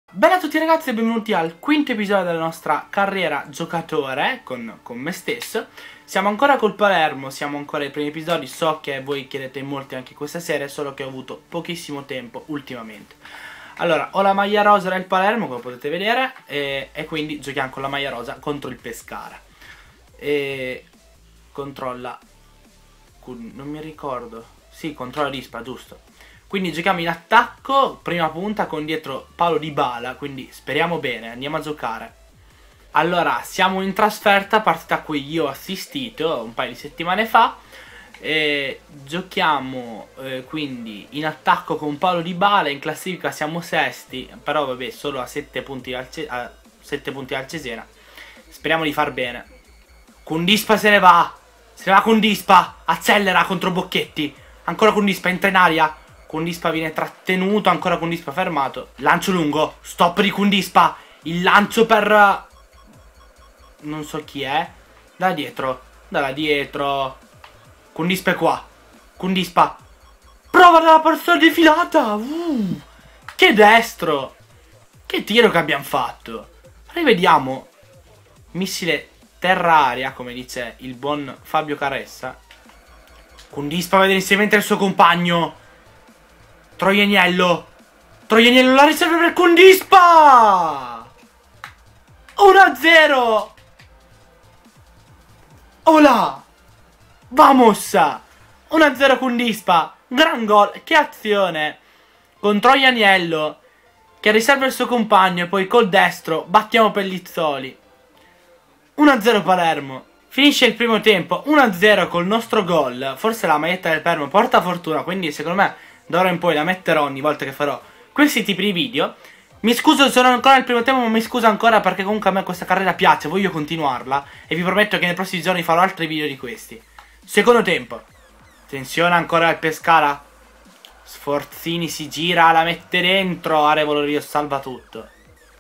Bella a tutti ragazzi e benvenuti al quinto episodio della nostra carriera giocatore con me stesso. Siamo ancora col Palermo, siamo ancora ai primi episodi. So che voi chiedete in molti anche questa serie, solo che ho avuto pochissimo tempo ultimamente. Allora, ho la maglia rosa del Palermo, come potete vedere, e quindi giochiamo con la maglia rosa contro il Pescara. E controlla, non mi ricordo, sì, controlla l'Ispa, giusto. Quindi giochiamo in attacco, prima punta con dietro Paolo Dybala, quindi speriamo bene, andiamo a giocare. Allora, siamo in trasferta, partita a cui io ho assistito un paio di settimane fa. E giochiamo quindi in attacco con Paolo Dybala, in classifica siamo sesti, però vabbè solo a 7 punti dal Cesena. Speriamo di far bene. Kundispa se ne va Kundispa, accelera contro Bocchetti, ancora Kundispa, entra in aria. Kundispa viene trattenuto, ancora Kundispa fermato. Lancio lungo, stop di Kundispa. Il lancio per... non so chi è. Da dietro, Kundispa è qua. Kundispa prova dalla persona defilata. Che destro. Che tiro che abbiamo fatto. Rivediamo. Missile terra-aria, come dice il buon Fabio Caressa. Kundispa vede insieme il suo compagno. Troianiello la riserva per Kundispa. 1-0. Hola. Vamos. 1-0 Kundispa. Gran gol. Che azione. Con Troianiello che riserva il suo compagno e poi col destro battiamo Pellizzoli. 1-0 Palermo. Finisce il primo tempo 1-0 col nostro gol. Forse la maglietta del Palermo porta fortuna, quindi secondo me d'ora in poi la metterò ogni volta che farò questi tipi di video. Mi scuso, sono ancora nel primo tempo, ma mi scuso ancora perché comunque a me questa carriera piace, voglio continuarla e vi prometto che nei prossimi giorni farò altri video di questi. Secondo tempo. Attenzione ancora al Pescara. Sforzini si gira, la mette dentro, Arevolo Rio salva tutto.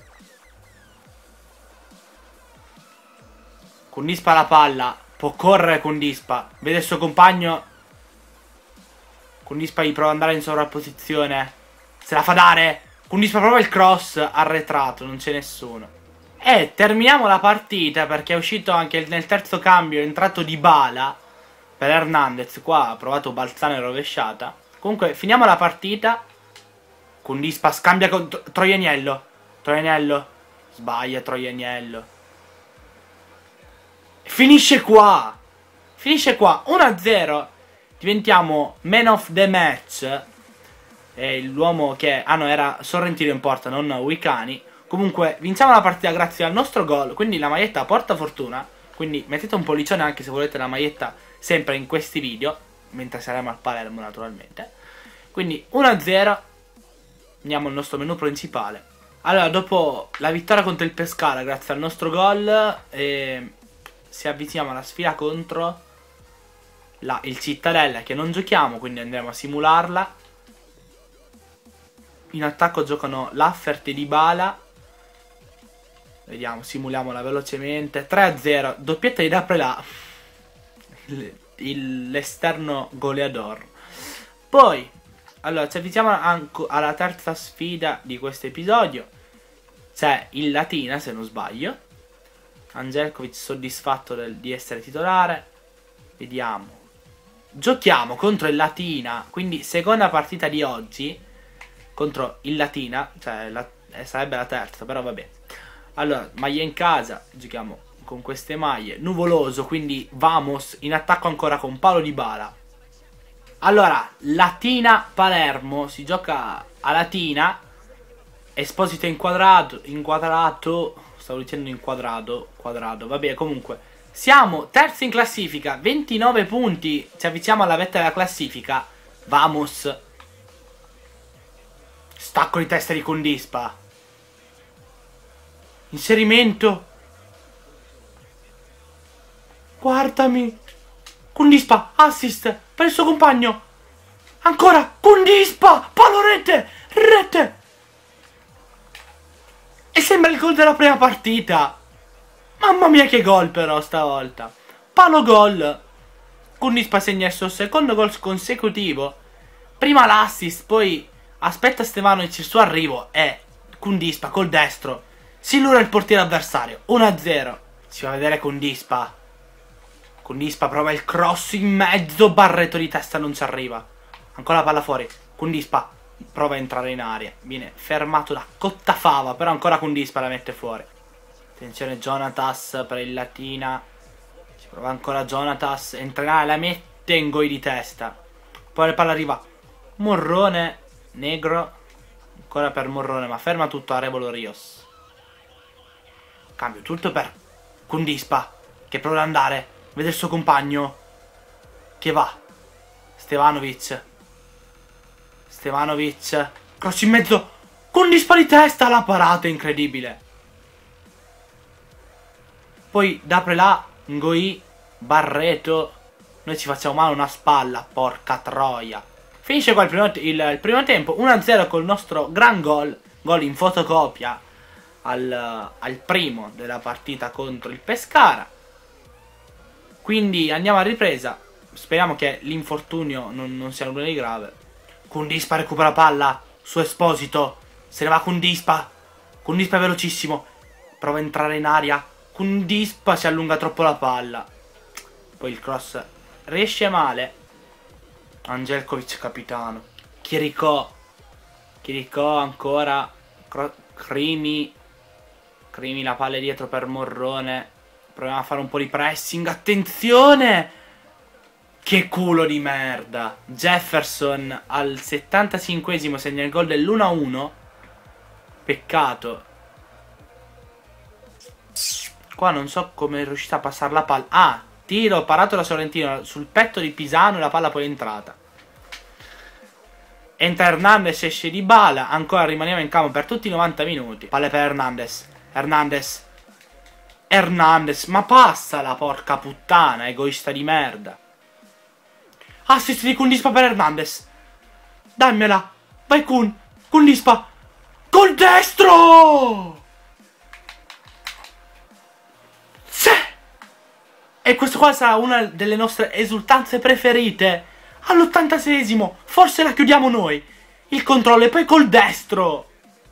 Kundispa la palla, può correre Kundispa, vede il suo compagno. Kundispa gli prova ad andare in sovrapposizione. Se la fa dare. Kundispa prova il cross arretrato. Non c'è nessuno. E terminiamo la partita perché è uscito anche nel terzo cambio. È entrato Dybala per Hernandez. Qua ha provato balzana e rovesciata. Comunque finiamo la partita. Kundispa scambia con Troianiello. Sbaglia Troianiello. Finisce qua. 1-0. Diventiamo man of the match. E l'uomo che... ah no, era Sorrentino in porta, non Wicani. Comunque vinciamo la partita grazie al nostro gol. Quindi la maglietta porta fortuna. Quindi mettete un pollicione anche se volete la maglietta sempre in questi video, mentre saremo al Palermo naturalmente. Quindi 1-0. Andiamo al nostro menu principale. Allora, dopo la vittoria contro il Pescara grazie al nostro gol, si avviciniamo alla sfida contro il Cittadella, che non giochiamo, quindi andremo a simularla. In attacco giocano Laffert e Dybala. Vediamo, simuliamola velocemente. 3-0, doppietta di Daprelà, l'esterno goleador. Poi, allora, ci avviciniamo alla terza sfida di questo episodio. C'è il Latina, se non sbaglio. Angelkovic soddisfatto di essere titolare. Vediamo. Giochiamo contro il Latina, quindi seconda partita di oggi contro il Latina, cioè sarebbe la terza, però vabbè. Allora, maglia in casa, giochiamo con queste maglie. Nuvoloso, quindi vamos, in attacco ancora con Paolo Dybala. Allora, Latina Palermo, si gioca a Latina. Esposito inquadrato, stavo dicendo inquadrato, vabbè comunque. Siamo terzi in classifica, 29 punti, ci avviciniamo alla vetta della classifica. Vamos. Stacco di testa di Kundispa. Inserimento. Guardami. Kundispa, assist per il suo compagno. Ancora, Kundispa, palo rete. E sembra il gol della prima partita. Mamma mia che gol però stavolta. Palo gol. Kundispa segna il suo secondo gol consecutivo. Prima l'assist, poi aspetta Stevanovic il suo arrivo e Kundispa col destro si lura il portiere avversario. 1-0. Si fa vedere Kundispa. Kundispa prova il cross in mezzo. Barreto di testa non ci arriva. Ancora la palla fuori. Kundispa prova a entrare in aria. Viene fermato da Cottafava. Però ancora Kundispa la mette fuori. Attenzione Jonatas per il Latina. Ci prova ancora Jonatas. Entra in aria, la mette in gol di testa. Poi la palla arriva Morrone. Negro. Ancora per Morrone, ma ferma tutto Arevalo Rios. Cambio tutto per Kundispa, che prova ad andare. Vede il suo compagno che va. Stevanovic. Cross in mezzo. Kundispa di testa, la parata incredibile. Poi d'apre là Ngoi, Barreto. Noi ci facciamo male una spalla, porca troia. Finisce qua il primo tempo, 1-0 col nostro gran gol in fotocopia al primo della partita contro il Pescara. Quindi andiamo a ripresa, speriamo che l'infortunio non sia nulla di grave. Kundispa recupera palla su Esposito, se ne va Kundispa è velocissimo, prova a entrare in aria, Kundispa si allunga troppo la palla, poi il cross riesce male. Angelkovic capitano. Chirico ancora. Crimi la palla dietro per Morrone. Proviamo a fare un po' di pressing. Attenzione! Che culo di merda. Jefferson al 75esimo segna il gol dell'1-1. Peccato. Qua non so come è riuscita a passare la palla. Ah! Tiro parato da Sorrentino sul petto di Pisano e la palla poi è entrata. Entra Hernandez, esce di Bala. Ancora rimaniamo in campo per tutti i 90 minuti. Palle per Hernandez, ma passala, porca puttana, egoista di merda. Assist di Kundispa per Hernandez. Dammela. Vai Kundispa. Col destro! E questo qua sarà una delle nostre esultanze preferite. All'86esimo, forse la chiudiamo noi. Il controllo e poi col destro.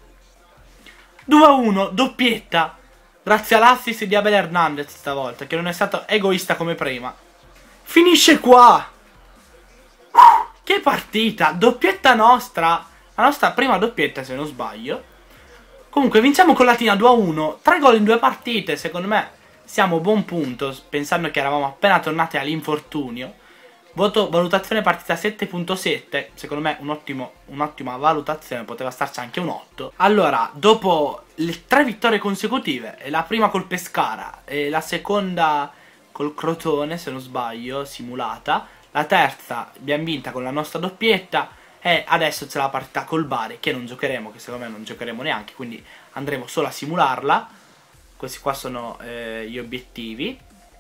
2-1, doppietta. Grazie all'assist di Abel Hernandez stavolta, che non è stato egoista come prima. Finisce qua. Che partita, doppietta nostra. La nostra prima doppietta se non sbaglio. Comunque vinciamo con Latina 2-1. 3 gol in 2 partite, secondo me. Siamo a buon punto, pensando che eravamo appena tornati all'infortunio. Valutazione partita 7.7, secondo me un'ottima valutazione, poteva starci anche un 8. Allora, dopo le 3 vittorie consecutive, la prima col Pescara e la seconda col Crotone, se non sbaglio, simulata, la terza abbiamo vinta con la nostra doppietta e adesso c'è la partita col Bari, che non giocheremo, che secondo me non giocheremo neanche, quindi andremo solo a simularla. Questi qua sono gli obiettivi.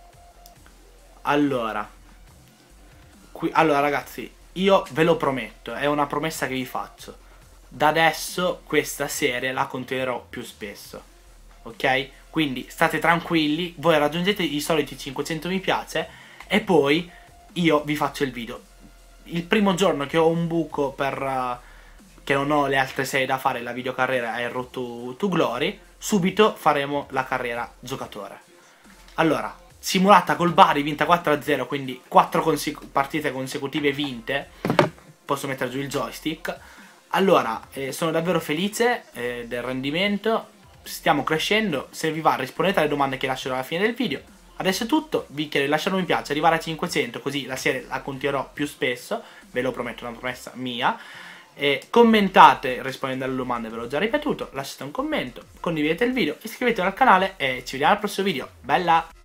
Allora ragazzi, io ve lo prometto, è una promessa che vi faccio. Da adesso questa serie la continuerò più spesso, ok? Quindi state tranquilli, voi raggiungete i soliti 500 mi piace e poi io vi faccio il video. Il primo giorno che ho un buco che non ho le altre serie da fare, la videocarriera è Road to Glory, subito faremo la carriera giocatore. Allora, simulata col Bari, vinta 4-0, quindi 4 partite consecutive vinte. Posso mettere giù il joystick. Allora, sono davvero felice del rendimento. Stiamo crescendo. Se vi va rispondete alle domande che lascerò alla fine del video. Adesso è tutto, vi chiedo di lasciare un mi piace, arrivare a 500, così la serie la continuerò più spesso. Ve lo prometto, è una promessa mia. Commentate rispondendo alle domande, ve l'ho già ripetuto. Lasciate un commento, condividete il video, iscrivetevi al canale e ci vediamo al prossimo video. Bella!